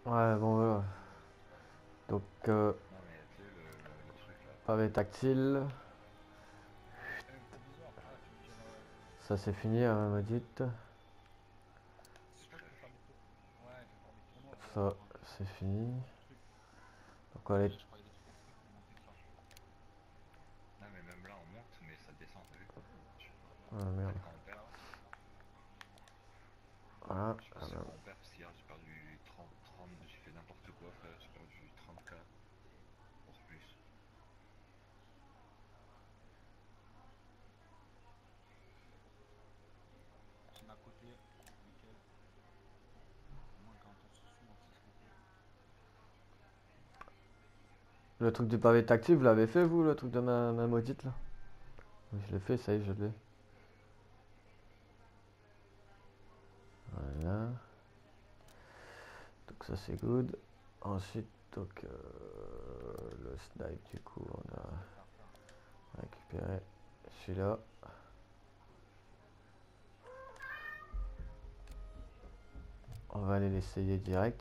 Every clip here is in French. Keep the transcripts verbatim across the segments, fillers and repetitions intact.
Ouais, bon, voilà. Donc, euh, Non, mais tu sais, le, le, le truc là. pavé tactile. Euh, provisoire. Ah, tu veux dire. Euh, Ça, c'est fini, hein, maudite. c'est toi qui Secret. veux faire des tours. Ouais, je vais faire des tournois. Ouais, Ça, pour un peu. c'est fini. Un truc. Donc, on va aller. Déjà, je crois qu'il y a des trucs exprès pour monter ça. Non, mais même là, on monte, mais ça descend, t'as vu? Je- Ah, En merde. fait, quand on perd, Ah ouais, c'est bizarre. Voilà. je sais pas Ah, si c'est merde. quand on perd, parce qu'hier j'ai perdu trente, trente, j'ai fait n'importe quoi, frère, j'ai perdu trente k, voire plus. Je mets à côté. Nickel. Au moins, quand on se saoule, on sait ce qu'on fait. Le truc du pavé tactile, vous l'avez fait, vous, le truc de ma, ma maudite, là? Oui, je l'ai fait, ça y est, je l'ai. Voilà. Donc, ça, c'est good. Ensuite, donc, euh, le snipe, du coup, on a Allez, faire, faire. récupéré celui-là. On va aller l'essayer direct.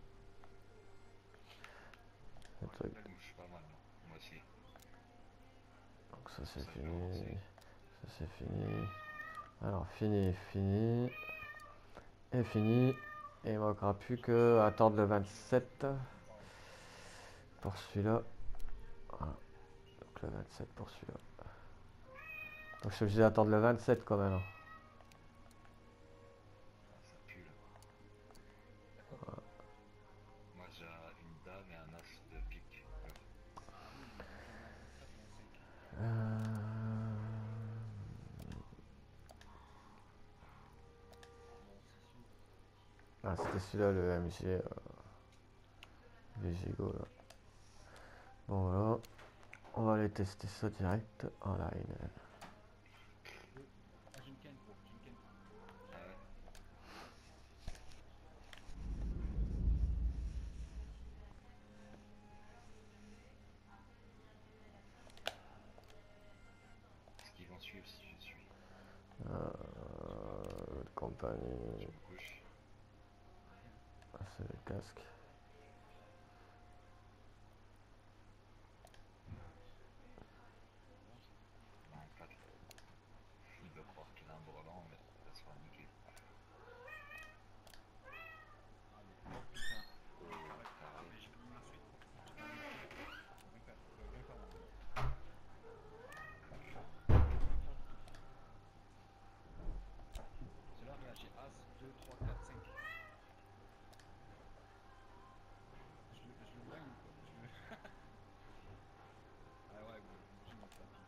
Le Ouais, truc. là, il bouge pas mal, moi, moi aussi. Donc, ça, C'est pour c'est ça que je vais fini. avancer. Ça, c'est fini. Alors, fini, fini. Et fini. Et il manquera plus que attendre le vingt-sept pour celui-là. Voilà. Donc, le vingt-sept pour celui-là. Donc, je suis obligé d'attendre le vingt-sept quand même. Ah, ça pue là. Y'a quoi comme. Moi j'ai une dame et un as de pique. Alors, Ah oui, moi j'en ai un quatre quatre et un cinq. Euh... Bon, c'est sûr. Ah, c'était celui-là, le M G. Euh... Les gigots, là. Bon, voilà. On va aller tester ça direct en ligne. Deux. Ah, j'ai une ken, gros. J'ai une ken. ah ouais, est-ce qu'ils vont suivre si je suis? Euh... Je Compagnie. me couche. Ah, c'est le casque. C'est bon ça. Non, quatre. Il doit croire qu'il a un brelan, mais il va se faire niquer. Allez. Oh putain. vingt Oh, carré. Ah, carré. mais j'ai mis ma suite. J'ai pas mis full. vingt carré. Euh, vingt carré, on va dire. Je peux rien faire du tout. C'est là, regarde, j'ai As, deux, trois, quatre, cinq. Je le, je le blind ou quoi? Je le... Ah ouais, gros, j'imagine le tapis.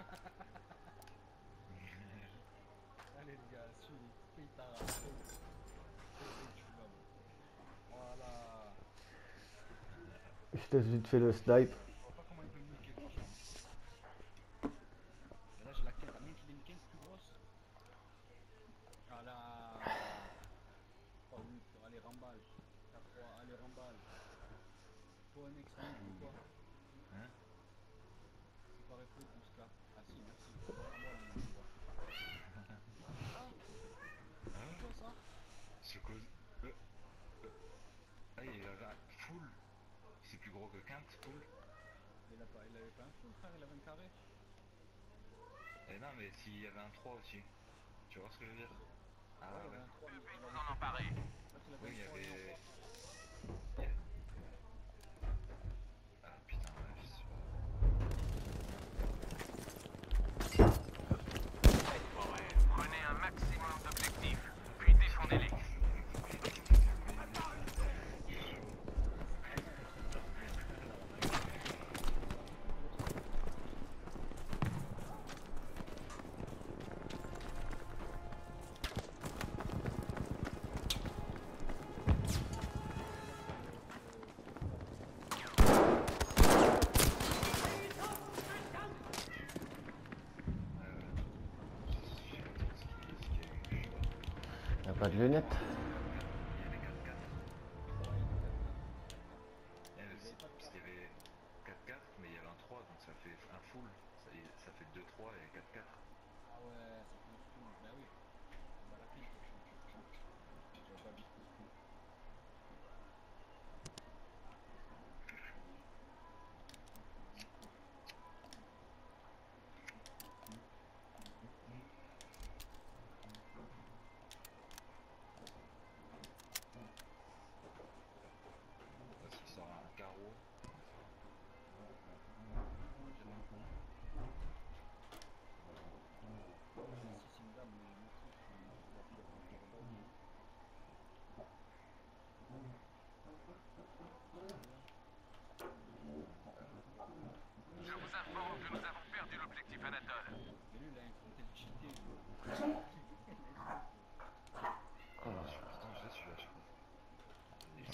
Allez, les gars, suis, paye ta race, paye. Paye ce que tu veux, gros. Voilà. Je te vite fait le snipe. Je vois pas comment il peut me niquer, franchement. Et là, j'ai la ken. T'as moyen qu'il ait une ken plus grosse? Voilà. trois huit, allez, remballe. quatre trois, allez, remballe. Toi, mec, ça nique ou quoi? Hein? C'est pas reflet, douze k. Ah si, merci. Envoie- Envoie-la moi, je vois. Ah, c'est Hein? quoi ça? Ce cause. Euh, euh. Ah, il avait un full. C'est plus gros que quinte, full. Mais il, a pas, il avait pas un full, frère, il avait un carré. Et non, mais s'il y avait un trois aussi. Tu vois ce que je veux dire? Ouais, il Ah y avait ouais. un trois, mais il avait que trois. En fait, il avait Oui, un il y trois et un avait. trois. il y a- Ah putain, ouais, je sais pas. Prenez un maximum d'objectifs, puis défendez-les. Baiser ça. Chaud. Allez, c'est bon, je prends le, le, le top. Ouais, ouais. Je sais pas trop ce qui- ce qu'il y a eu. Je sais pas. Y'a pas Il y de a les lunettes? trois, il y a les quatre quatre, il y a les quatre quatre. Ouais, il y a les quatre quatre. Il y a les quatre quatre. Eh, mais Mais il avait c'est- pas de parce qu'il y quatre. avait quatre quatre, mais il y avait un trois, donc ça fait un full. Ça, ça fait deux trois et quatre quatre. Ah ouais, ça fait un full. Bah oui. Ah bah la ken, toi, tu, tu, tu, tu vas pas vite.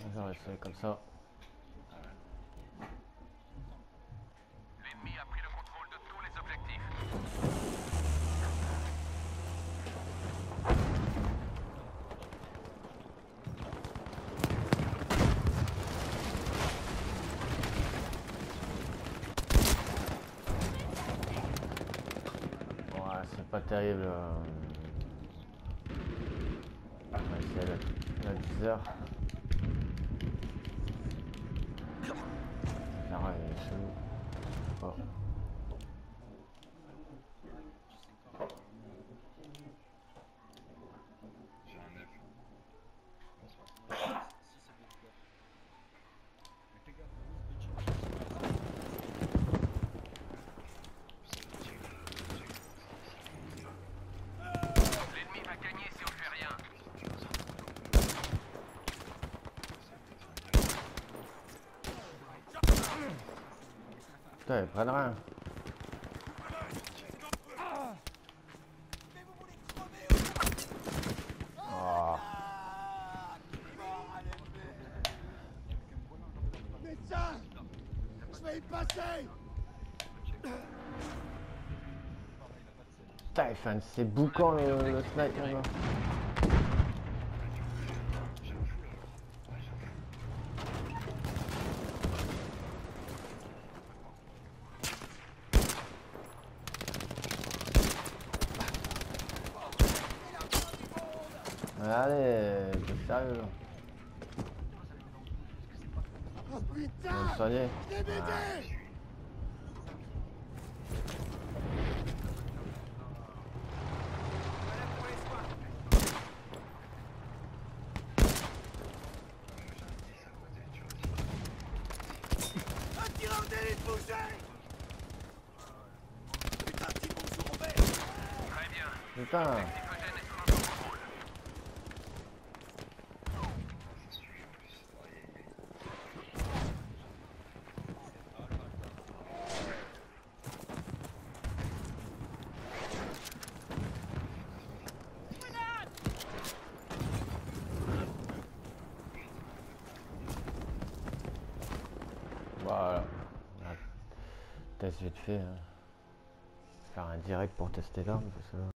Je vais rester comme ça. L'ennemi a pris le contrôle de tous les objectifs. Ouais, c'est pas terrible. euh. On va essayer la, la dix heures. Clara elle est chelou. Oh. J'ai un neuf. Si c'est bien clair. Mais fais gaffe, Rose, L'ennemi va gagner si on fait rien. Putain, ils prennent rien. Oh. Putain, il fait un de ses boucans le, le sniper là. Allez, t'es sérieux là. Oh On va putain! me soigner. D B D! Un tireur d'élite bougé! Putain, petit bon sous Robert! Très bien. Putain. L'oxygène est sous notre contrôle. Voilà. Test vite fait. Hein. Faire un direct pour tester l'arme.